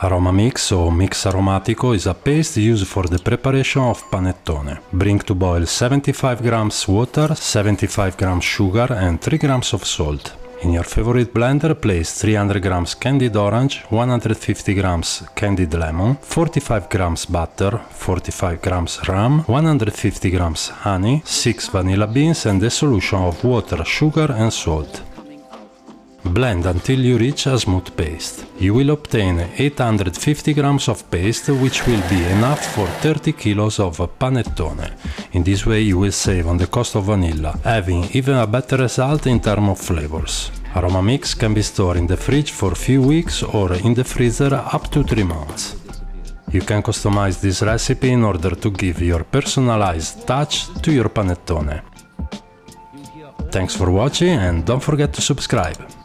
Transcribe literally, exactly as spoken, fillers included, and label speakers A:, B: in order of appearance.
A: Aroma mix or mix aromatico is a paste used for the preparation of panettone. Bring to boil seventy-five grams water, seventy-five grams sugar and three grams of salt. In your favorite blender, place three hundred grams candied orange, one hundred fifty grams candied lemon, forty-five grams butter, forty-five grams rum, one hundred fifty grams honey, six vanilla beans and a solution of water, sugar and salt. Blend until you reach a smooth paste. You will obtain eight hundred fifty grams of paste, which will be enough for thirty kilos of panettone. In this way you will save on the cost of vanilla, having even a better result in terms of flavors. Aroma mix can be stored in the fridge for a few weeks or in the freezer up to three months. You can customize this recipe in order to give your personalized touch to your panettone. Thanks for watching and don't forget to subscribe.